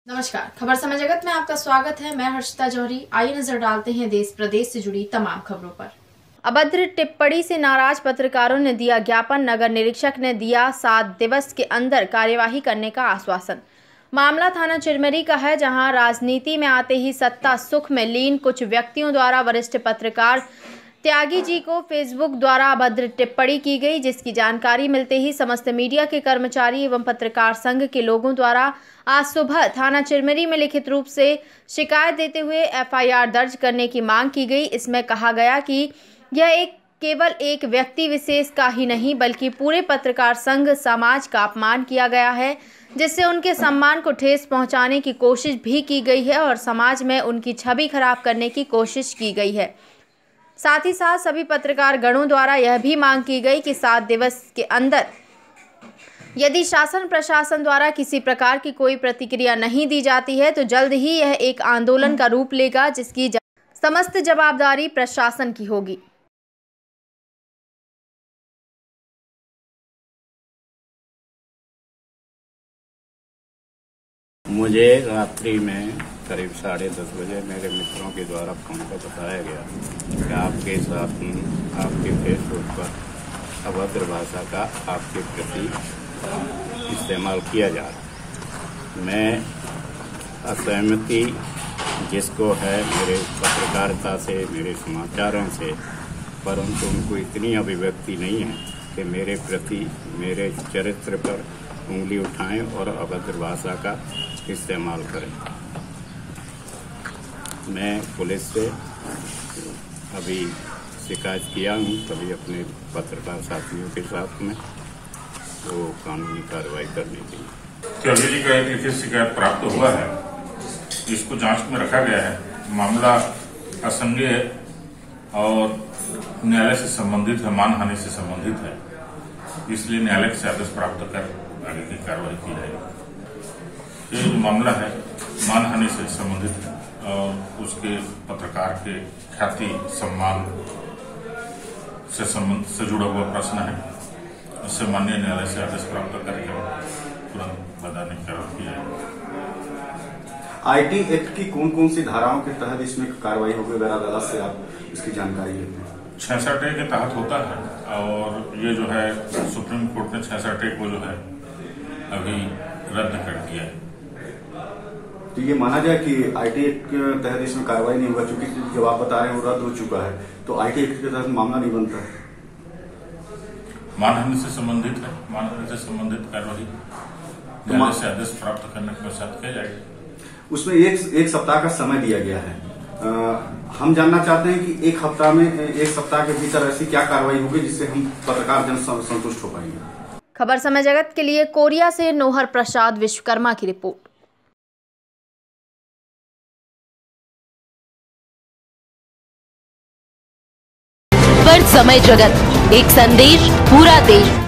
नमस्कार, खबर समय जगत में आपका स्वागत है। मैं हर्षिता जौहरी। आइए नजर डालते हैं देश प्रदेश से जुड़ी तमाम खबरों पर। अभद्र टिप्पणी से नाराज पत्रकारों ने दिया ज्ञापन। नगर निरीक्षक ने दिया 7 दिवस के अंदर कार्यवाही करने का आश्वासन। मामला थाना चिरमिरी का है, जहां राजनीति में आते ही सत्ता सुख में लीन कुछ व्यक्तियों द्वारा वरिष्ठ पत्रकार त्यागी जी को फेसबुक द्वारा अभद्र टिप्पणी की गई, जिसकी जानकारी मिलते ही समस्त मीडिया के कर्मचारी एवं पत्रकार संघ के लोगों द्वारा आज सुबह थाना चिरमिरी में लिखित रूप से शिकायत देते हुए एफआईआर दर्ज करने की मांग की गई। इसमें कहा गया कि यह केवल एक व्यक्ति विशेष का ही नहीं बल्कि पूरे पत्रकार संघ समाज का अपमान किया गया है, जिससे उनके सम्मान को ठेस पहुंचाने की कोशिश भी की गई है और समाज में उनकी छवि खराब करने की कोशिश की गई है। साथ ही साथ सभी पत्रकार गणों द्वारा यह भी मांग की गई कि 7 दिवस के अंदर यदि शासन प्रशासन द्वारा किसी प्रकार की कोई प्रतिक्रिया नहीं दी जाती है तो जल्द ही यह एक आंदोलन का रूप लेगा, जिसकी समस्त जवाबदारी प्रशासन की होगी। मुझे रात्रि में करीब 10:30 बजे मेरे मित्रों के द्वारा फोन पर बताया गया कि आपके साथ आपके फेसबुक पर अभद्र भाषा का आपके प्रति इस्तेमाल किया जा रहा। मैं असहमति जिसको है मेरे पत्रकारिता से, मेरे समाचारों से, परंतु उनको इतनी अभिव्यक्ति नहीं है कि मेरे प्रति मेरे चरित्र पर उंगली उठाएं और अभद्र भाषा का इस्तेमाल करें। मैं पुलिस से अभी शिकायत किया हूँ, कभी अपने पत्रकार साथियों के साथ में वो कानूनी कार्रवाई करने के लिए। त्यागी जी का एक लिखित शिकायत प्राप्त हुआ है, जिसको जांच में रखा गया है। मामला असंज्ञेय और न्यायालय से संबंधित है, मानहानि से संबंधित है, इसलिए न्यायालय से आदेश प्राप्त कर आगे की कार्रवाई की जाएगी। ये जो मामला है मानहानि से संबंधित है और उसके पत्रकार के ख्याति सम्मान से जुड़ा हुआ प्रश्न है। इससे माननीय न्यायालय से आदेश प्राप्त करके तुरंत बताने की कार्रवाई की जाएगी। आईटी एक्ट की कौन कौन सी धाराओं के तहत इसमें कार्रवाई होगी, अगर अदालत से आप इसकी जानकारी लेते हैं? 66A के तहत होता है और ये जो है सुप्रीम कोर्ट ने 66A को जो है अभी रद्द कर दिया है। तो ये माना जाए कि आईटी एक्ट के तहत इसमें कार्रवाई नहीं होगा, क्योंकि जब आप बता रहे हैं वो रद्द हो चुका है, तो आईटी एक्ट के तहत मामला नहीं बनता है। मानहानि से संबंधित है, मानहानि से संबंधित कार्रवाई न्यायालय से आदेश प्राप्त करने के पश्चात किया जाएगा। उसमें एक सप्ताह का समय दिया गया है। हम जानना चाहते हैं कि एक सप्ताह के भीतर ऐसी क्या कार्रवाई होगी जिससे हम पत्रकार जन संतुष्ट हो पाएंगे। खबर समय जगत के लिए कोरिया से नोहर प्रसाद विश्वकर्मा की रिपोर्ट। समय जगत, एक संदेश पूरा देश।